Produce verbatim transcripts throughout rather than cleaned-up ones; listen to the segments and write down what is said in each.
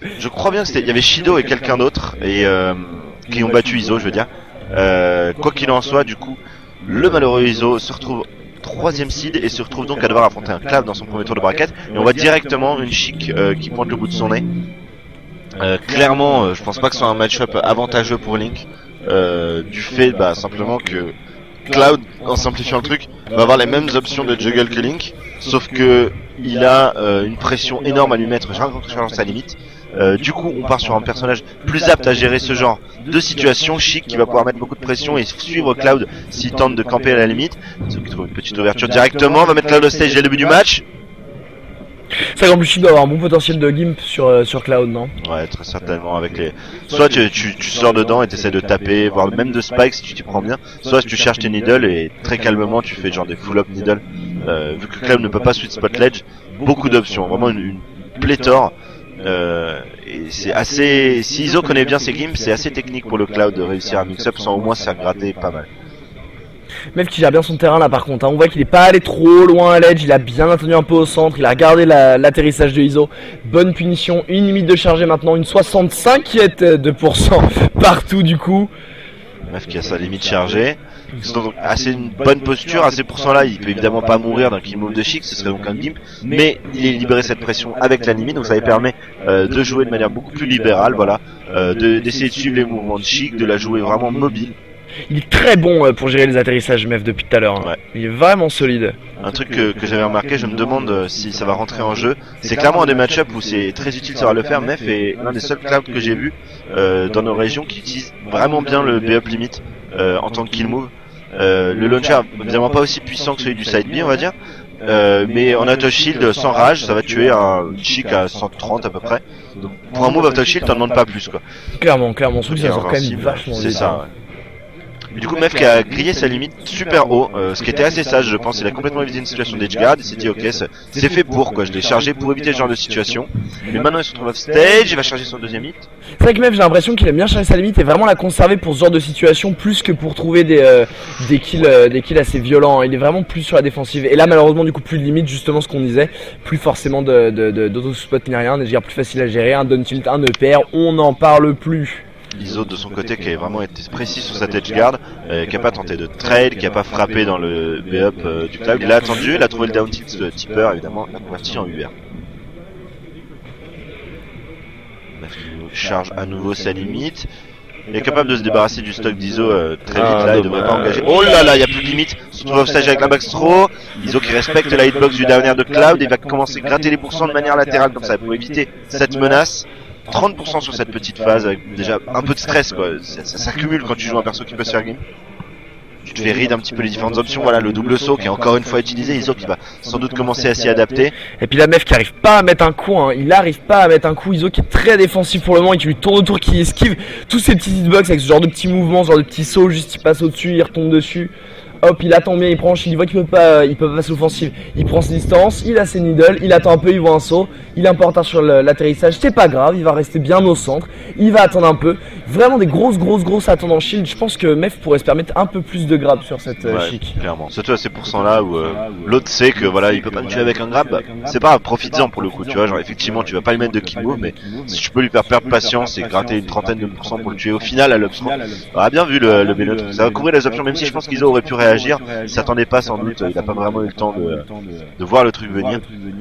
Je crois bien que c'était, il y avait Shido et quelqu'un d'autre et euh, qui ont battu Iso, je veux dire. Euh, quoi qu'il en soit, du coup, le malheureux Iso se retrouve troisième seed et se retrouve donc à devoir affronter un Cloud dans son premier tour de bracket. Et on voit directement une Chic euh, qui pointe le bout de son nez. Euh, clairement, euh, je pense pas que ce soit un match-up avantageux pour Link, euh, du fait bah, simplement que Cloud, en simplifiant le truc, va avoir les mêmes options de juggle que Link, sauf que il a euh, une pression énorme à lui mettre sur sa limite. Euh, du coup, on part sur un personnage plus apte à gérer ce genre de situation. Chic qui va pouvoir mettre beaucoup de pression et suivre Cloud s'il tente de camper à la limite. Donc, il trouve une petite ouverture directement, va mettre Cloud au stage dès le début du match. C'est qu'en plus Chic doit avoir un bon potentiel de gimp sur, euh, sur Cloud, non? Ouais, très certainement. Avec les, soit tu, tu, tu sors dedans et t'essaies de taper, voire même de spike si tu t'y prends bien. Soit tu cherches tes needles et très calmement tu fais genre des full up needle. Euh, vu que Cloud ne peut pas sweet spot ledge, beaucoup d'options, vraiment une, une pléthore. Euh, et c'est assez, si Iso connaît bien ses games, c'est assez technique pour le Cloud de réussir à mix up sans au moins se faire gratter pas mal. Mev qui gère bien son terrain là par contre, hein. On voit qu'il est pas allé trop loin à l'edge, il a bien attendu un peu au centre, il a regardé l'atterrissage la, de Iso. Bonne punition, une limite de chargée maintenant, une soixante-cinq de pourcent partout du coup. Mev qui a sa limite chargée. C'est donc assez une bonne posture, à ces pourcents là, il peut évidemment pas mourir d'un kill move de Chic, ce serait donc un gimp, mais il est libéré cette pression avec la limite, donc ça lui permet euh, de jouer de manière beaucoup plus libérale, voilà, euh, d'essayer de, de suivre les mouvements de Chic, de la jouer vraiment mobile. Il est très bon pour gérer les atterrissages Mev depuis tout à l'heure, hein. Ouais. Il est vraiment solide. Un truc que, que j'avais remarqué, je me demande si ça va rentrer en jeu, c'est clairement un des match-ups où c'est très utile de savoir le faire. Mev est l'un des seuls Clouds que j'ai vu euh, dans nos régions qui utilise vraiment bien le B-up limit euh, en tant que kill move. Euh, le launcher évidemment pas aussi puissant que celui du side B on va dire, euh, mais en auto shield sans rage ça va tuer un Chic à cent trente à peu près. Donc pour un move auto shield t'en demandes pas plus quoi. Clairement, clairement, ce ça sort quand même vachement. C'est ça. Ouais. Et du coup Mev qui a grillé sa limite super haut, euh, ce qui était assez sage je pense, il a complètement évité une situation d'edgeguard, il s'est dit ok c'est fait pour quoi, je l'ai chargé pour éviter ce genre de situation. Mais maintenant il se retrouve off stage, il va charger son deuxième hit. C'est vrai que Mev j'ai l'impression qu'il aime bien charger sa limite et vraiment la conserver pour ce genre de situation plus que pour trouver des, euh, des, kills, euh, des kills assez violents, il est vraiment plus sur la défensive. Et là malheureusement du coup plus de limite, justement ce qu'on disait, plus forcément de, de, de, d'auto-spot ni rien, des edgeguards plus facile à gérer, un down tilt, un E P R, on n'en parle plus. Iso de son côté qui a vraiment été précis sur sa edgeguard, euh, qui a pas tenté de trade, qui a pas frappé dans le B-up euh, du Cloud, il a attendu, il a trouvé le down tilt de tipper évidemment, il a converti en U R. Il charge à nouveau sa limite, il est capable de se débarrasser du stock d'Iso euh, très vite ah, là, il devrait pas engager. Oh là là, il y a plus de limite, il se trouve off stage avec la backstro, Iso qui respecte la hitbox du dernier de Cloud, il va commencer à gratter les pourcents de manière latérale comme ça pour éviter cette menace. trente pour cent sur cette petite phase avec déjà un peu de stress quoi, ça, ça s'accumule quand tu joues un perso qui peut se faire game. Tu te fais read un petit peu les différentes options, voilà le double saut qui est encore une fois utilisé, Iso qui va sans doute commencer à s'y adapter. Et puis la Mev qui arrive pas à mettre un coup, hein. Il arrive pas à mettre un coup, Iso qui est très défensif pour le moment et qui lui tourne autour, qui esquive tous ces petits hitbox avec ce genre de petits mouvements, ce genre de petits sauts, juste il passe au-dessus, il retombe dessus. Hop, il attend bien, il prend, il voit qu'il peut pas, il peut pas passer l'offensive. Il prend ses distances, il a ses needles, il attend un peu, il voit un saut, il est un peu en retard sur l'atterrissage, c'est pas grave, il va rester bien au centre, il va attendre un peu. Vraiment des grosses, grosses, grosses attentes en shield. Je pense que Mev pourrait se permettre un peu plus de grab sur cette euh, ouais, Chic. Clairement, surtout à ces pourcents là où euh, l'autre sait que voilà, il peut pas me tuer avec un grab, bah, c'est pas grave, profites-en pour le coup, tu vois, genre effectivement tu vas pas lui mettre de kill move, mais si tu peux lui faire perdre patience et gratter une trentaine de pourcents pour le tuer au final à l'upstro, on a bien vu le, le B-neutre, ça va couvrir les options, même si je pense qu'Iso aurait pu réagir, il s'attendait pas sans doute, il a pas vraiment eu le temps de, de voir le truc venir.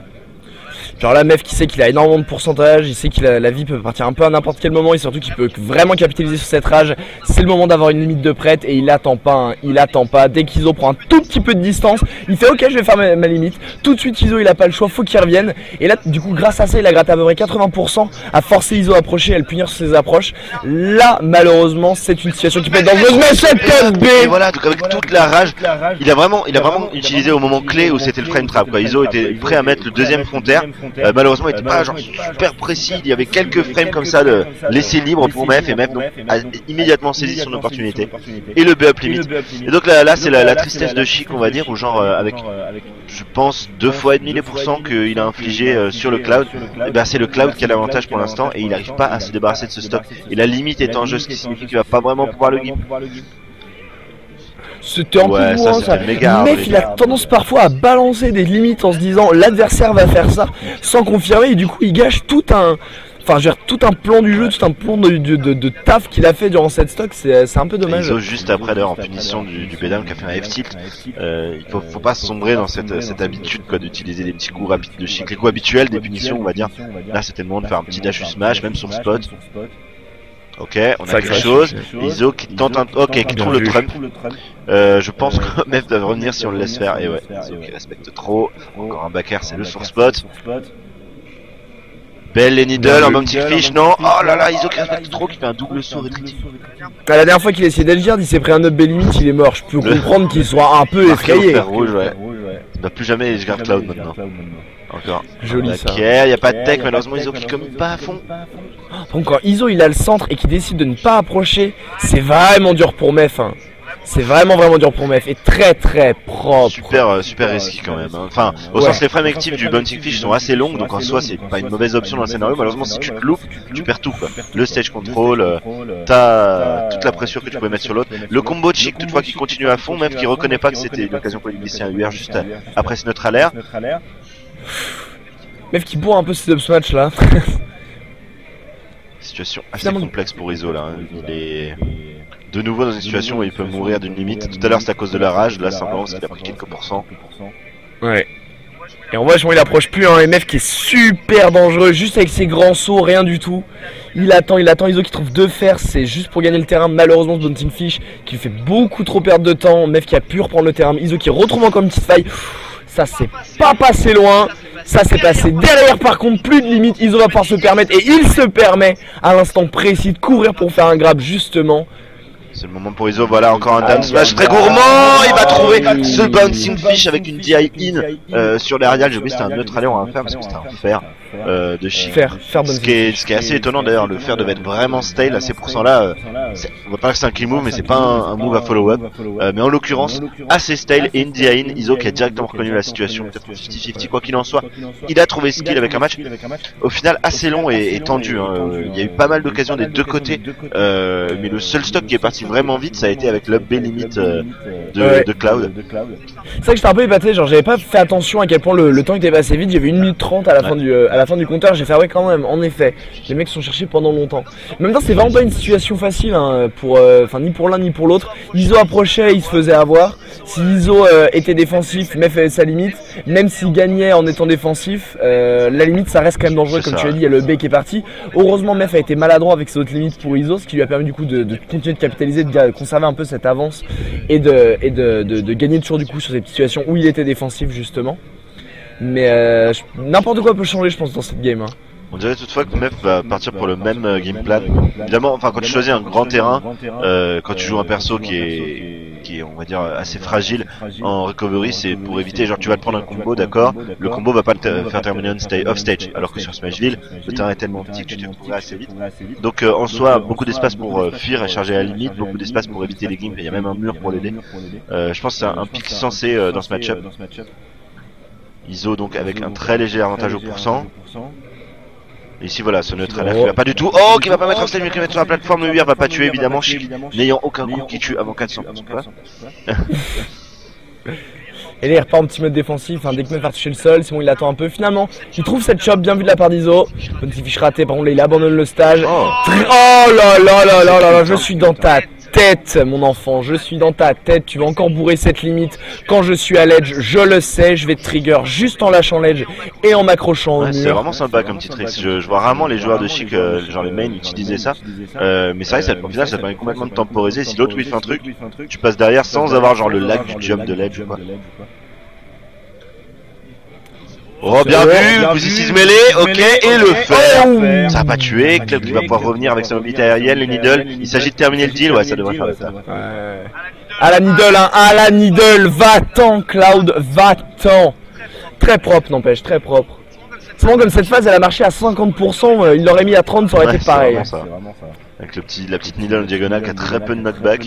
Genre là Mev qui sait qu'il a énormément de pourcentage, il sait que la, la vie peut partir un peu à n'importe quel moment et surtout qu'il peut vraiment capitaliser sur cette rage. C'est le moment d'avoir une limite de prête et il attend pas, hein, il attend pas. Dès qu'Iso prend un tout petit peu de distance, il fait ok je vais faire ma, ma limite. Tout de suite Iso il a pas le choix, faut qu'il revienne. Et là du coup grâce à ça il a gratté à peu près quatre-vingts pour cent à forcer Iso à approcher et à le punir sur ses approches. Là malheureusement c'est une situation qui peut être dangereuse, mais c'est code B. Et voilà, donc avec toute la rage, il a vraiment, il a vraiment utilisé au moment clé où c'était le frame trap quoi. Iso était prêt à mettre le deuxième frontière. Euh, malheureusement il était pas genre super précis, il y avait quelques frames comme ça de laisser libre pour Mev et Mev donc a immédiatement saisi son opportunité et le B-up limite. Et donc là, là c'est la, la tristesse de Chic on va dire, où genre euh, avec je pense deux fois et demi les pourcents qu'il a infligé euh, sur le Cloud, et ben c'est le Cloud qui a l'avantage pour l'instant et il n'arrive pas à se débarrasser de ce stock et la limite est en jeu, ce qui signifie qu'il va pas vraiment pouvoir le gimp. C'était un ouais, peu loin ça, méga, Mev il a tendance parfois à balancer des limites en se disant l'adversaire va faire ça sans confirmer et du coup il gâche tout un, enfin je veux dire, tout un plan du jeu, tout un plan de, de, de, de taf qu'il a fait durant cette stock, c'est un peu dommage. Iso juste après d'ailleurs en punition du, du Bedam qui a fait un F-tilt, euh, il faut, faut pas sombrer dans cette, cette habitude quoi d'utiliser des petits coups rapides de chic, les coups habituels des punitions on va dire. Là c'était le moment de faire un petit dash smash même sur spot. Ok, on a quelque chose. Iso qui tente un, ok, qui trouve le Trump. Euh, je pense que Mef doit revenir si on le laisse faire. Et ouais, Iso qui respecte trop. Encore un backer, c'est le sur spot. Belle les Needle, un Bounty Fish, non. Oh là là, Iso qui respecte trop, qui fait un double saut rétréci. Ah, la dernière fois qu'il a essayé d'agir, il s'est pris un up B limit, il est mort. Je peux comprendre qu'il soit un peu effrayé. Rouge, ouais. Il va plus jamais Edge Guard Cloud maintenant. Encore. Joli ça. Ok, y a pas de tech, malheureusement Iso qui commit pas à fond. Donc quand Iso il a le centre et qu'il décide de ne pas approcher, c'est vraiment dur pour Mef. Hein. C'est vraiment vraiment dur pour Mef et très très propre. Super euh, super risqué quand même. Hein. Enfin, au ouais. sens les frames actifs du Bounty Fish sont assez longues, donc en soi c'est pas une mauvaise option dans le scénario. Malheureusement si tu te loupes, tu perds tout quoi. Le stage control, euh, t'as toute la pression que tu pouvais mettre sur l'autre. Le combo de Chic toutefois qui continue à fond, Mef qui reconnaît pas que c'était l'occasion pour lui glisser un U R juste après ce neutre à l'air. Mef qui bourre un peu ses up match là. Situation assez Finalement... complexe pour Iso là. Hein. Il est de nouveau dans une situation où il peut mourir d'une limite. Tout à l'heure c'était à cause de la rage, là simplement parce qu'il a pris quelques pourcents. Ouais. Et on voit comment il approche plus, hein. M F qui est super dangereux, juste avec ses grands sauts, rien du tout. Il attend, il attend Iso qui trouve deux fers, c'est juste pour gagner le terrain. Malheureusement ce Bounty Fish qui lui fait beaucoup trop perdre de temps. M F qui a pu reprendre le terrain. Iso qui retrouve encore une petite faille. Ça c'est pas passé loin. Ça s'est passé derrière par contre, plus de limite. Iso va pouvoir se permettre et il se permet à l'instant précis de courir pour faire un grab justement. C'est le moment pour Iso, voilà encore un down smash très gourmand. Il va trouver ce bouncing fish avec une D I in euh, sur l'aérial. J'ai oublié c'était un neutre allié, on va faire parce que c'était un fer euh, de Chic. Fer, fer ce, qui est, ce qui est assez étonnant d'ailleurs, le fer devait être vraiment stale à ces pourcents là. Euh, on va pas dire que c'est un clean move mais c'est pas un, un move à follow up. Euh, mais en l'occurrence assez stale et une D I in. Iso qui a directement reconnu la situation, peut-être cinquante cinquante quoi qu'il en soit. Il a trouvé ce kill avec un match au final assez long et, et tendu. Hein. Il y a eu pas mal d'occasions des deux côtés, euh, mais le seul stock qui est parti vraiment vite, ça a été avec l'up B limite euh, de, ouais. de Cloud. C'est vrai que j'étais un peu épaté, genre j'avais pas fait attention à quel point le, le temps était passé vite, j'avais une minute trente à la, ouais. fin du, euh, à la fin du compteur, j'ai fait ah ouais quand même, en effet, les mecs sont cherchés pendant longtemps. En même temps c'est vraiment pas une situation facile, hein, pour, enfin euh, ni pour l'un ni pour l'autre. Iso approchait, il se faisait avoir. Si Iso euh, était défensif, Mef avait sa limite, même s'il gagnait en étant défensif, euh, la limite ça reste quand même dangereux comme ça, tu l'as dit, il y a le B qui est parti. Heureusement Mef a été maladroit avec ses autres limites pour Iso, ce qui lui a permis du coup de, de continuer de capitaliser, de conserver un peu cette avance et de, et de, de, de gagner toujours du coup sur cette situation où il était défensif justement. Mais euh, n'importe quoi peut changer je pense dans cette game. Hein. On dirait toutefois que Mef va partir pour le même euh, game plan. Évidemment, enfin quand tu choisis un grand terrain, euh, quand tu joues un perso qui est, qui est on va dire assez fragile en recovery, c'est pour éviter, genre tu vas te prendre un combo, d'accord, le combo va pas te faire terminer on stage, off stage, alors que sur Smashville, le terrain est tellement petit que tu te retrouveras assez vite. Donc euh, en soi, beaucoup d'espace pour euh, fuir et charger à la limite, beaucoup d'espace pour éviter les games, il y a même un mur pour l'aider. Euh, je pense que c'est un, un pic sensé euh, dans ce match-up. Iso donc avec un très léger avantage au pourcent. Et ici voilà, ce neutre là qui va pas du tout. Oh, qui va pas mettre un stage mais qui va mettre sur la plateforme. Le U R va pas tuer évidemment, Chic n'ayant aucun coup qui tue avant quatre cents. Et là il repart en petit mode défensif, hein, dès que Mef va toucher le sol, c'est bon il attend un peu. Finalement, il trouve cette chop bien vu de la part d'Iso. Bounty Fish raté, par contre là il abandonne le stage. Oh, oh là là là là là là, je suis dans ta tête mon enfant, je suis dans ta tête, tu vas encore bourrer cette limite. Quand je suis à l'edge, je le sais, je vais te trigger juste en lâchant l'edge et en m'accrochant au ouais, mur. C'est vraiment sympa comme petit trick, je, je vois rarement les joueurs de Chic, euh, genre les mains utiliser ça. Euh, mais c'est vrai que au final ça permet complètement de temporiser, si l'autre lui fait un truc, tu passes derrière sans avoir genre le lag du jump de l'edge ou quoi. Oh bien vu, Positive mêlée, ok, et le fer. Ça a pas tué, Cloud qui va pouvoir revenir avec sa mobilité aérienne, les Needle, il s'agit de terminer le deal, ouais ça devrait faire le taf. À la Needle, hein, à la Needle, va-t'en Cloud, va-t'en. Très propre n'empêche, très propre. C'est bon comme cette phase elle a marché à cinquante pour cent, il l'aurait mis à trente, ça aurait ouais, été pareil. Vraiment ça. Avec le petit, la petite Needle en diagonale qui a très peu de knockback.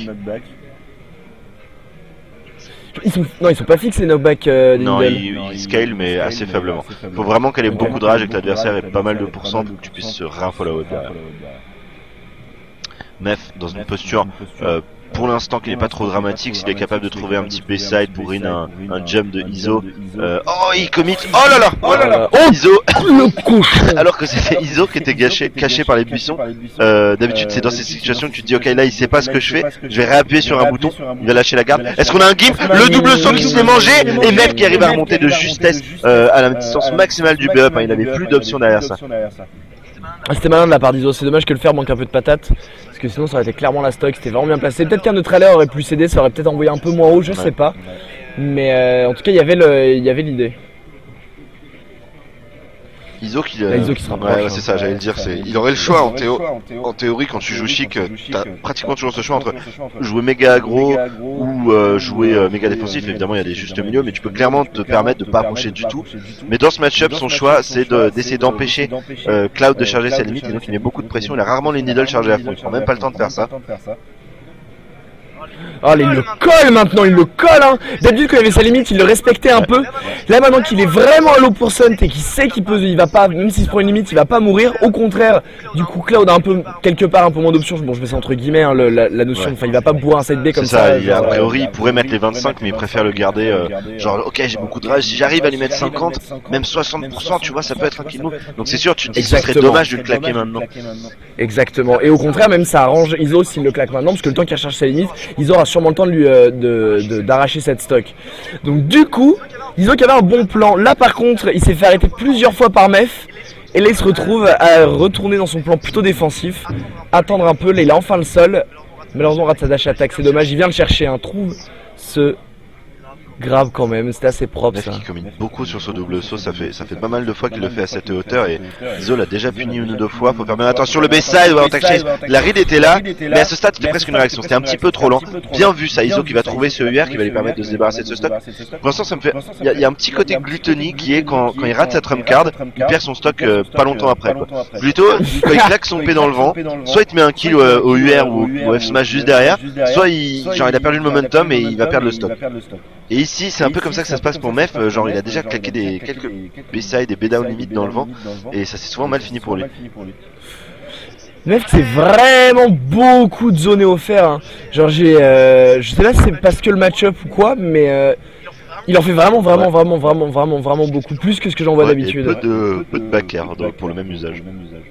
Ils sont... Non, ils sont pas fixés les knockbacks euh, des Non, ils, ils scale mais assez faiblement. Faut vraiment qu'elle ait beaucoup de rage et que l'adversaire ait pas mal de pourcents pour que tu puisses se réinfollow derrière. Mef dans une posture euh, pour l'instant qu'il n'est pas trop dramatique, s'il est capable de trouver un petit backside pour in un, un jump de Iso. Euh, oh, il commit. Oh là là, oh là là. Oh, Iso. Alors que c'était Iso qui était gâché, caché par les buissons. Euh, D'habitude, c'est dans ces situations que tu te dis, ok, là, il sait pas ce que je fais. Je vais réappuyer sur un bouton. Il va lâcher la garde. Est-ce qu'on a un gimp? Le double saut qui se fait manger et Mef qui arrive à remonter de justesse euh, à la distance maximale du B-up. Hein, il n'avait plus d'options derrière ça. Ah, c'était malin de la part d'Iso, c'est dommage que le fer manque un peu de patate, parce que sinon ça aurait été clairement la stock, c'était vraiment bien placé. Peut-être qu'un autre trailer aurait pu céder, ça aurait peut-être envoyé un peu moins haut, je ouais. sais pas. Mais euh, en tout cas, il y avait le, il y avait l'idée. Iso qui, euh, Iso qui sera ouais, ouais, c'est ça, j'allais le dire, c'est, il aurait le choix en, théo... en théorie quand tu joues chic, t'as pratiquement toujours ce choix entre jouer méga aggro ou euh, jouer euh, méga défensif. Évidemment, il y a des justes milieux, mais tu peux clairement te permettre de pas approcher du tout. Mais dans ce match-up, son choix, c'est d'essayer de, d'empêcher euh, Cloud de charger ses limites, et donc il met beaucoup de pression. Il a rarement les needles chargés à fond, il prend même pas le temps de faire ça. Oh, il le colle maintenant, il le colle hein. D'habitude quand il avait sa limite, il le respectait un peu. Là maintenant qu'il est vraiment à low percent et qu'il sait qu'il peut, il va pas, même s'il se prend une limite, il va pas mourir. Au contraire, du coup Cloud a un peu, quelque part un peu moins d'options. Bon, je mets ça entre guillemets hein, le, la, la notion, ouais. Enfin il va pas boire un side B comme ça. ça il, a priori il pourrait mettre les vingt-cinq mais il préfère le garder euh, genre ok j'ai beaucoup de rage, si j'arrive à lui mettre cinquante, même soixante pour cent tu vois ça peut être un kill move. Donc c'est sûr tu te dis que ce serait dommage de le claquer maintenant. Exactement, et au contraire même ça arrange Iso s'il le claque maintenant, parce que le temps qu'il recharge sa limite, Iso aura sûrement le temps de lui euh, de d'arracher cette stock. Donc du coup, Iso qui avait un bon plan. Là par contre, il s'est fait arrêter plusieurs fois par Mef. Et là il se retrouve à retourner dans son plan plutôt défensif. Attendre un peu, là il a enfin le sol. Malheureusement on rate sa dash attack, c'est dommage, il vient le chercher. Hein. Trouve ce... grave quand même, c'était assez propre Mef ça. Qui commit beaucoup sur ce double saut, ça fait ça fait pas mal de fois qu'il le fait à cette hauteur et Iso l'a déjà puni une ou deux fois, faut faire bien attention. Le backside, ouais, attack chase, la read était là, mais à ce stade c'était presque une réaction, c'était un petit peu trop lent. Bien vu ça, Iso qui va trouver ce U R qui va lui permettre de se débarrasser de ce stock. Pour l'instant ça me fait, il y, y a un petit côté gluttony qui est quand, quand il rate sa trump card, il perd son stock euh, pas longtemps après quoi. Plutôt quand il claque son P dans le vent, soit il te met un kill euh, au U R ou au F smash juste derrière, soit il, genre, il a perdu le momentum et il va perdre le stock. Et ici c'est un peu comme ça que ça se passe pour Mef, genre il a déjà claqué des quelques B-side et B-down limite dans le vent et ça s'est souvent mal fini pour lui. Mef c'est vraiment beaucoup de zones offertes hein. Genre j'ai, euh, je sais pas si c'est parce que le match-up ou quoi, mais euh, il en fait vraiment vraiment ouais. vraiment vraiment vraiment vraiment beaucoup plus que ce que j'en vois ouais, d'habitude. Peu de, peu de back air donc pour le même usage.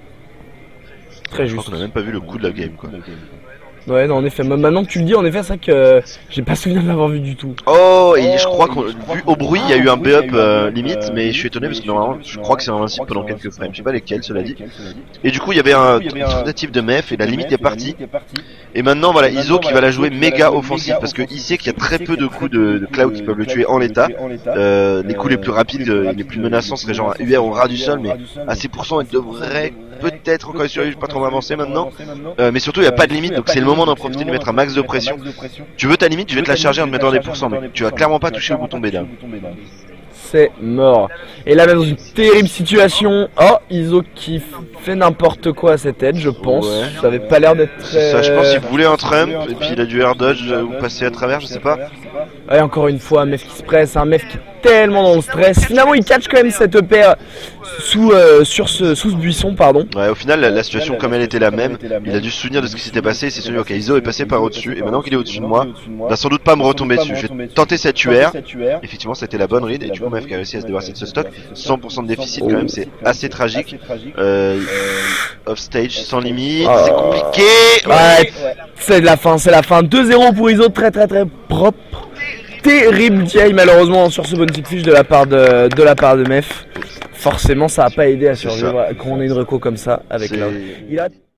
Très je juste. On a même pas vu le coup de la game quoi. Ouais, non, en effet, maintenant que tu le dis, en effet, c'est vrai que euh, j'ai pas souvenir de l'avoir vu du tout. Oh, et je crois qu'on, vu au bruit, il y a eu un B-up euh, limite, mais je suis étonné parce que normalement, je crois que c'est invincible pendant quelques frames. Je sais pas lesquels, cela dit. Et du coup, il y avait un tentative de Mef et la limite est partie. Et maintenant, voilà, Iso qui va la jouer méga offensive parce que il sait qu'il y a très peu de coups de, de Cloud qui peuvent le tuer en l'état. Euh, les coups les plus rapides, les plus menaçants seraient genre un U R au ras du sol, mais à six pour cent, il devrait peut-être encore survivre, pas trop m'avancer maintenant. Euh, mais surtout, il n'y a pas de limite, donc c'est le moment d'en profiter, de mettre un max de pression. Tu veux ta limite, tu vais te la charger en te mettant des pourcents, mais tu vas clairement pas toucher au bouton B-down. C'est mort. Et là, même dans une terrible situation. Oh, Iso qui fait n'importe quoi à cette edge, je pense. Ouais. Ça avait pas l'air d'être très... Ça, je pense qu'il voulait un trump, et puis il a dû air dodge ou passer à travers, je sais pas. Ouais, encore une fois, un Mef qui se presse, un Mef qui est tellement dans le stress. Finalement, il catch quand même cette E P sous, euh, sur ce, sous ce buisson, pardon. Ouais, au final, la, la situation comme elle était la même, il a dû se souvenir de ce qui s'était passé, il s'est souvenu, ok, Iso est passé par au-dessus, et maintenant qu'il est au-dessus de moi, il va sans doute pas me retomber dessus. Je vais tenter cette U R, effectivement, c'était la bonne read, et du coup, Mef qui a réussi à se débarrasser de ce stock, cent pour cent de déficit quand même, c'est assez tragique. Euh, off stage, sans limite, oh. C'est compliqué. Ouais, c'est la fin, c'est la fin. deux zéro pour Iso, très très très propre. Terrible T I malheureusement sur ce bonus fiche de la part de, de la part de Mef. Forcément ça a pas aidé à survivre quand on a une reco comme ça avec Cloud. Il a